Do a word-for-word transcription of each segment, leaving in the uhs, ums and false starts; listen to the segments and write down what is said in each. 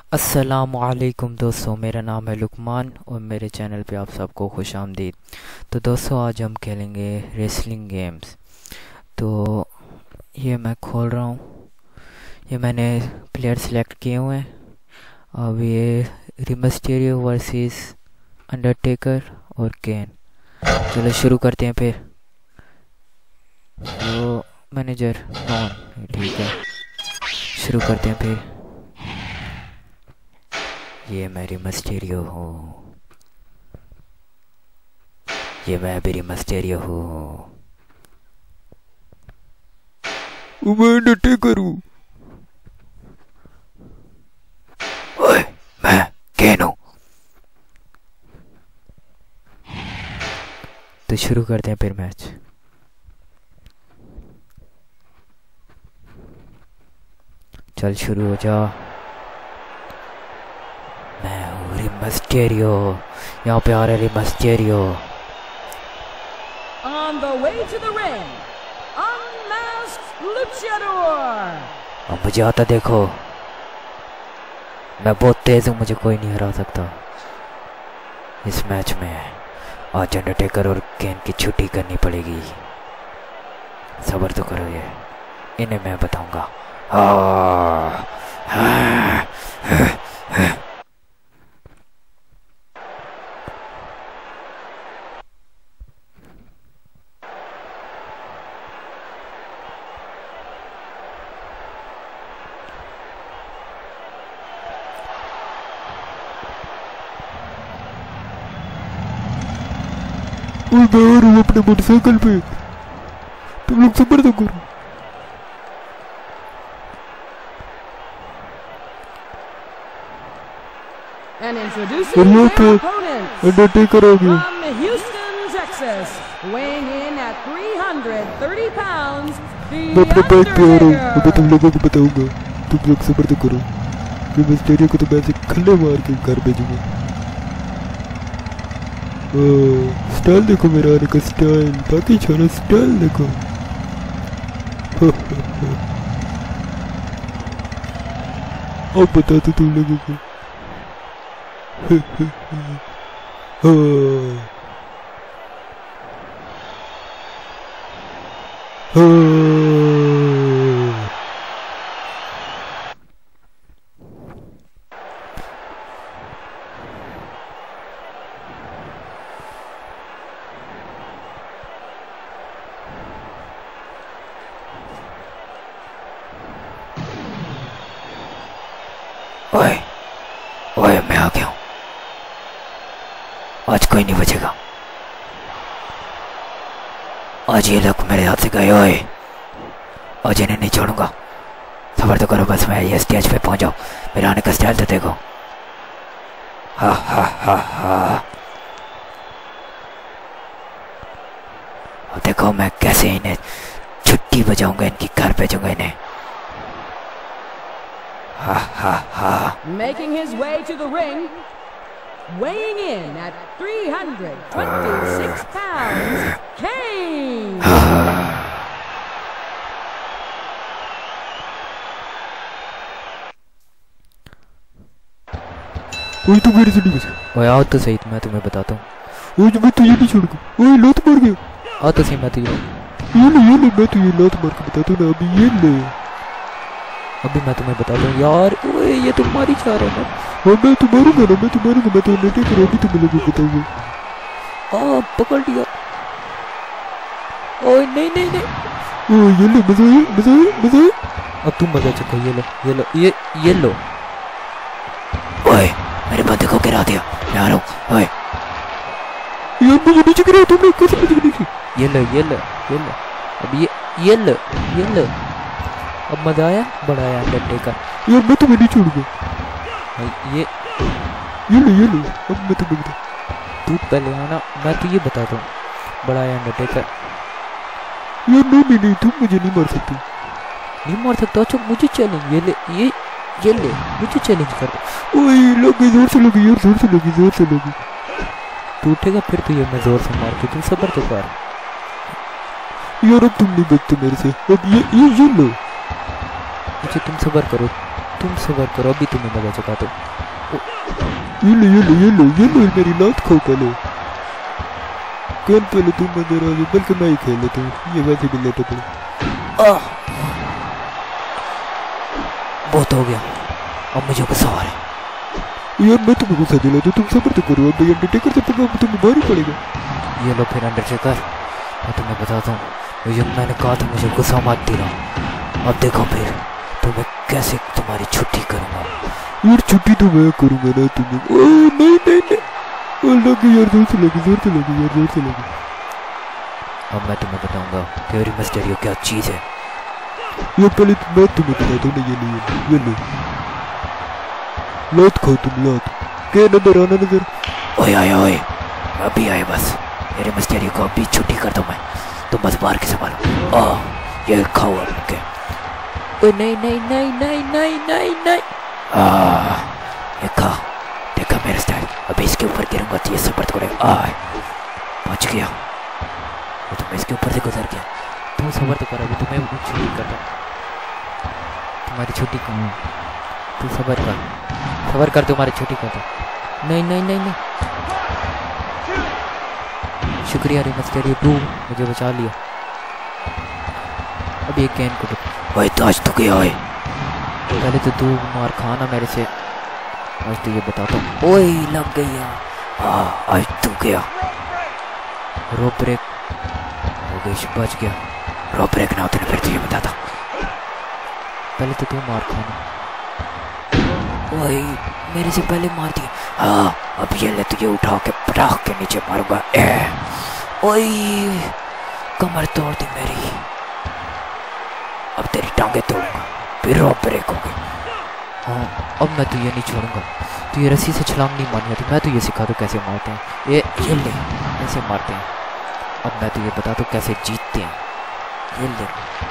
अस्सलामुअलैकुम दोस्तों, मेरा नाम है लुकमान और मेरे चैनल पे आप सबको खुश आमदीद। तो दोस्तों, आज हम खेलेंगे रेसलिंग गेम्स। तो ये मैं खोल रहा हूँ। ये मैंने प्लेयर सेलेक्ट किए हुए हैं। अब ये रिमस्टेरियो वर्सेस अंडरटेकर और केन। चलो शुरू करते हैं फिर। तो मैनेजर नॉन, ठीक है, शुरू करते हैं फिर। ये मैं रिमस्टेरियो हूँ, ये मैं भी रिमस्टेरियो हूँ। मैं अंडरटेकर हूँ। ओए, मैं केन हूँ। तो शुरू करते हैं फिर मैच। चल शुरू हो जा। मैं हूँ रिमस्टेरियो, यहाँ पे आ रहा है रिमस्टेरियो। On the way to the ring, unmasked luchador. अब मुझे आता देखो, मैं बहुत तेज हूँ, मुझे कोई नहीं हरा सकता इस मैच में। आज अंडरटेकर और केन की छुट्टी करनी पड़ेगी। सब्र तो करो, ये इन्हें मैं बताऊंगा। हाँ, हाँ, हाँ। मैं आ रहा हूँ अपने मोटरसाइकिल पे, तुम लोग सब्र तो करो। And और introducing यहाँ पे their opponents अंडरटेकर आ गया। from Houston, Texas, weighing in at three hundred thirty pounds, The मैं अपने बाइक पे आ रहा हूँ, अभी तुम Undertaker. लोगों को बताऊंगा। तुम लोग सब्र तो करो। रिमस्टेरियो को तो मैं ऐसे खल्ले मार के घर भेजूंगा। स्टाइल देखो, मेरा आने का स्टाइल, बाकी छोड़ो, स्टाइल देखो। अब बता दो तुम लोगों को। हाँ, हाँ। ओए, ओए, मैं आ गया हूँ। आज कोई नहीं बचेगा। आज ये लोग मेरे हाथ से गए। ओए, आज इन्हें नहीं छोड़ूंगा। सब्र तो करो, बस मैं ये स्टेज पे पहुंच जाऊं। मेरा आने का स्टाइल तो देखो। हा हा हा हा। अब देखो मैं कैसे इन्हें छुट्टी बजाऊंगा, इनकी घर भेजूंगा इन्हें। हा हा हा। Making his way to the ring, weighing in at three hundred twenty-six pounds, Kane. ओए तू मेरे से नहीं बचा। ओए आओ तो सही, मैं तुम्हें बताता हूँ। ओए मैं तुझे नहीं छोड़ूंगा। ओए लात मार गया। आओ तो सही, मैं तुझे ये ले, ये ले, मैं तुझे लात मार के बताता हूँ ना। अभी ये ले। अभी मैं तुम्हें बताता हूँ यार। ओए ये तुम मारी जा रहे हो ना। हाँ मैं तो मारूंगा ना, मैं तो मारूंगा, मैं तो अंडरटेकर हूँ। अभी तुम लोगों को बताऊंगा। आ पकड़ लिया। ओए नहीं नहीं नहीं। ओए ये ले, मजा आया, मजा आया, मजा आया। अब तुम मजा चखो। ये लो, ये लो, ये ये लो। ओए मेरे बंदे को गिरा दिया, मैं आ रहा हूँ। ओए यार मुझे नीचे गिरा, तुमने कैसे मुझे नीचे? ये लो, ये लो, ये लो। अब ये ये लो, ये लो। अब मजा आया, बड़ा आया अंडरटेकर। यार मैं तुम्हें नहीं छोड़ूंगा। ये ये ले, ये ले, अब मैं तुम्हें बता। तू पहले आना, मैं तो ये बताता हूँ। बड़ा आया अंडरटेकर। यार नहीं नहीं नहीं, तुम मुझे नहीं मार सकते। नहीं मार सकता। अच्छा मुझे चैलेंज, ये ले, ये ये ले, मुझे चैलेंज कर दो। ओए लगी, जोर से लगी यार, जोर से लगी, जोर से लगी। तू उठेगा फिर तो ये मैं जोर से मार के। तुम सब्र तो कर। यार अब तुम नहीं बचते मेरे से। अब ये ये ये लो। अच्छा तुम सब्र करो, तुम तुम सबर करो, अभी तुम्हें मजा चुका दो। ये लो ये लो ये लो ये लो मेरी लात खाओ पहले। कौन पहले तुम अंदर आ जाओ, बल्कि मैं ही खेल लेता हूँ, ये वैसे भी लेटा पड़े। बहुत हो गया, अब मुझे गुस्सा आ रहा है। यार मैं तुम्हें गुस्सा दिला तो तुम सबर तो करो, अब अंडरटेकर से पंगा तुम्हें भारी पड़ेगा। ये लो फिर अंडरटेकर, मैं तुम्हें बताता हूँ, मुझे मैंने कहा था मुझे गुस्सा मत दिला। अब देखो फिर तुम्हें कैसे तुम्हारी छुट्टी करूँगा। यार छुट्टी तो मैं करूँगा ना तुम्हें। ओ नहीं नहीं नहीं, लगी यार, जोर से लगी, जोर से लगी यार, जोर से लगी। अब मैं तुम्हें बताऊँगा कि रे मिस्टीरियो क्या चीज़ है। ये पहले मैं तुम्हें बताता हूँ ना, ये लो ये लो लात खाओ तुम, लात के नजर आना नजर। ओए ओए ओए, अभी आए बस, मेरे मिस्टीरियो को अभी छुट्टी कर दो मैं, तुम बस बाहर के संभालो। आ ये खाओ अब के। ओए नहीं नहीं नहीं नहीं नहीं नहीं नहीं, आ ये खा, देखा मेरा स्टाइल, अभी इसके ऊपर गिरूंगा तो ये सबर करेगा। आ पहुंच गया, तो मैं इसके ऊपर से गुजर गया। तुम सबर तो करो, अभी तुम्हें छुट्टी करता हूँ, तुम्हारी छुट्टी करूँ, तू सबर कर, सबर कर, तुम्हारी छुट्टी करता। नहीं नहीं नहीं नहीं, शुक्रिया रे मिस्टीरियो, तू मुझे बचा लिया। अब ये कैन को भाई तो आज तो गया है, पहले तो तू मार खाना मेरे से, आज तो ये बताता हूँ। ओए लग गया, हाँ आज तू गया। रो ब्रेक हो गई, बच गया। रो ब्रेक ना होते ना फिर तो ये बताता, पहले तो तू मार खाना। ओए मेरे से पहले मार दिया। हाँ अब ये ले तुझे उठा के पटाख के नीचे मारूंगा। ओए कमर तोड़ दी मेरी, अब तेरी टांगे तोड़ूंगा, फिर रो ब्रेक हो गई। हाँ अब मैं तुझे नहीं छोड़ूंगा, तू ये रस्सी से छलांग नहीं मारनी आती, मैं तुझे सिखा दूँ कैसे मारते हैं। ये ये ले कैसे मारते हैं, अब मैं तुझे बता दूँ कैसे जीतते हैं। ये ले,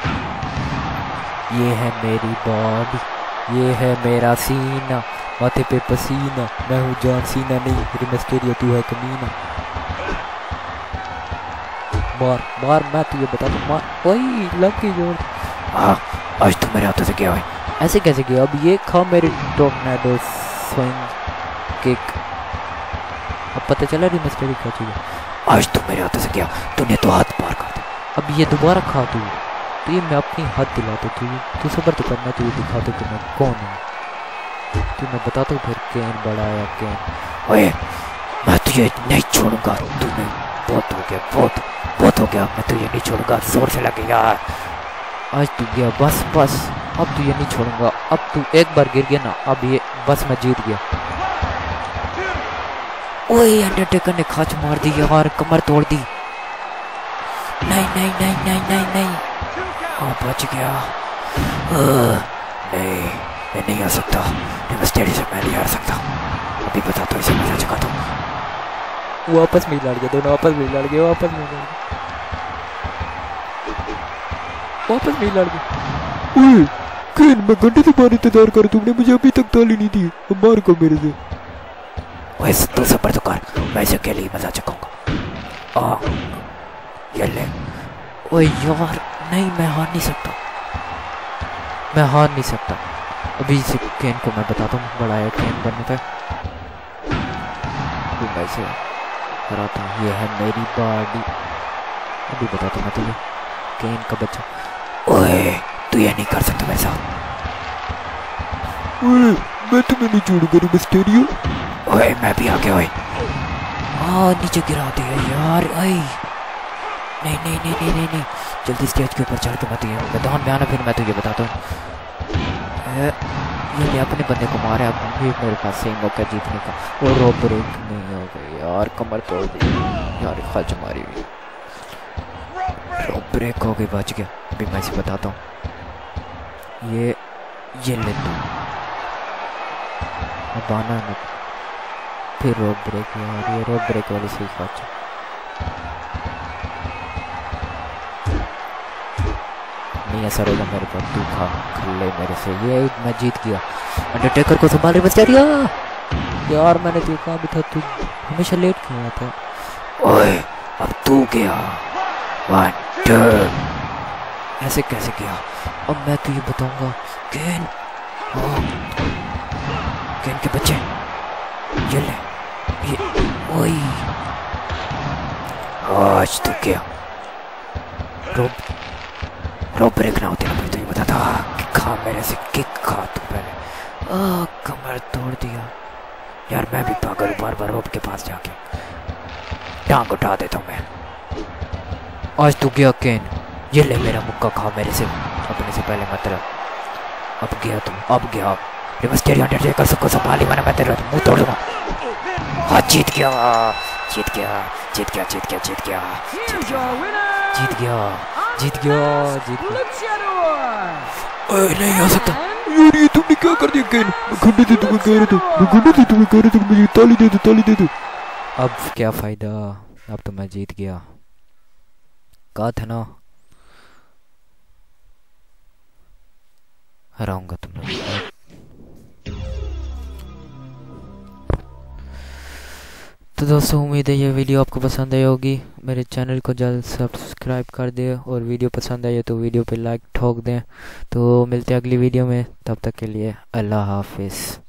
ये है मेरी बॉडी, ये है मेरा सीना, माथे पे पसीना, मैं हूँ जॉन सीना नहीं रे मिस्टीरियो, तू है कमीना। मार मार, मैं तुझे बता दूँ, मार। ओए लग गई जोर। हाँ आज तो मेरे हाथों से क्या है, ऐसे कैसे किया। अब ये खा मेरे टॉर्नेडो स्विंग किक, अब पता चला रे मिस्टीरियो क्या चाहिए। आज तो मेरे हाथों से क्या, तूने तो हाथ पार कर दिया, अब ये दोबारा खा तू, तो ये मैं अपनी हाथ दिलाता तू, तू सबर तो करना, तू ये दिखा दो कि मैं कौन हूँ, तू मैं बताता हूँ फिर कैन बड़ा या कैन। ओए मैं तुझे नहीं छोड़ूंगा, तूने बहुत हो गया, बहुत बहुत हो गया, मैं तुझे नहीं छोड़ूंगा, जोर से लगे यार। आज तू गया, बस बस, अब तुझे नहीं छोड़ूंगा, अब तू एक बार गिर गया ना, अब ये बस मैं जीत गया। ओए अंडरटेकर ने खाच मार दी यार, कमर तोड़ दी। नहीं नहीं नहीं नहीं नहीं नहीं, हाँ बच गया। नहीं मैं नहीं आ सकता, मिस्टीरियो से मैं नहीं आ सकता, अभी बता तो इसे मजा चुका दो। वापस में लड़ गए दोनों, वापस में लड़ गए, वापस में लड़ गए, वापस में लड़ गए। ओए कैन, मैं घंटे से बाहर इंतजार कर, तुमने मुझे अभी तक ताली नहीं दी, अब मार को मेरे से। वैसे तू सबर तो कर, मैं इसे अकेले ही मजा चुकाऊंगा। आ ये ले। ओए यार नहीं, मैं हार नहीं सकता, मैं हार नहीं सकता, अभी इसे कैन को मैं बताता हूँ, बड़ा है कैन बनने पे, मैं इसे हराता हूँ। ये है मेरी बॉडी, अभी बताता हूँ मैं तुझे, कैन का बच्चा। ओए तू ये नहीं कर सकता मेरे साथ। ओए मैं तुम्हें नहीं छोड़ूंगा रे मिस्टीरियो। ओए मैं भी आ गया। ओए हाँ नीचे गिरा दिया यार। ओए नहीं नहीं नहीं नहीं नहीं नहीं, जल्दी स्टेज के ऊपर चढ़ के मत ये मैदान में आना, फिर मैं तुझे बताता हूँ। ये अपने बंदे को मारे, अब भी मेरे पास सही मौका जीतने का, और रो ब्रेक नहीं हो गई यार, कमर तोड़ दी यार, खच मारी हुई, रो ब्रेक हो गई, बच गया। अभी मैं इसे बताता हूँ, ये ये ले तू, अब आना मत, फिर रो ब्रेक यार, ये रो ब्रेक वाली सही खच। नहीं ऐसा रहेगा मेरे पास, तू खा खल्ले मेरे से, ये मैं जीत गया। अंडरटेकर को संभाल रही मिस्टीरियो यार, मैंने देखा भी था तू हमेशा लेट क्यों आता। ओए अब तू गया, वन टू, ऐसे कैसे गया, अब मैं तुझे बताऊंगा। कैन केन के बच्चे, ये ले, ये, ओए, आज तो क्या, रो, रो ब्रेक ना होती ना मैं तो ये बताता, किक खा मेरे से, किक खा तू पहले, आ कमर तोड़ दिया, यार मैं भी पागल हूँ, बार बार रोब के पास जाके, टांग उठा देता हूँ मैं, आज तू गया केन, ये ले मेरा मुक्का खा मेरे से, अपने से पहले मतलब, अब गया तुम, अब गया, रिमस्टेरियन अंडरटेकर सबको संभाली मैंने, मैं तेरा मुंह तोड़ दूंगा, हाँ जीत गया, जीत गया, जीत गया, जीत गया, जीत गया, जीत गया, जीत गया, जीत गया, जीत गया, ओए नहीं आ सकता, यार ये तुमने क्या कर दिया केन? मैं घंटे से तुम्हें कह रहा था, मैं घंटे से तुम्हें कह रहा था कि मुझे ताली दे दो, ताली दे दो। अब क्या फायदा, अब तो मैं जीत गया, कहा था ना हराऊंगा तुम लोग। तो दोस्तों उम्मीद है ये वीडियो आपको पसंद आई होगी, मेरे चैनल को जल्द सब्सक्राइब कर दें और वीडियो पसंद आई तो वीडियो पे लाइक ठोक दें। तो मिलते हैं अगली वीडियो में, तब तक के लिए अल्लाह हाफिज़।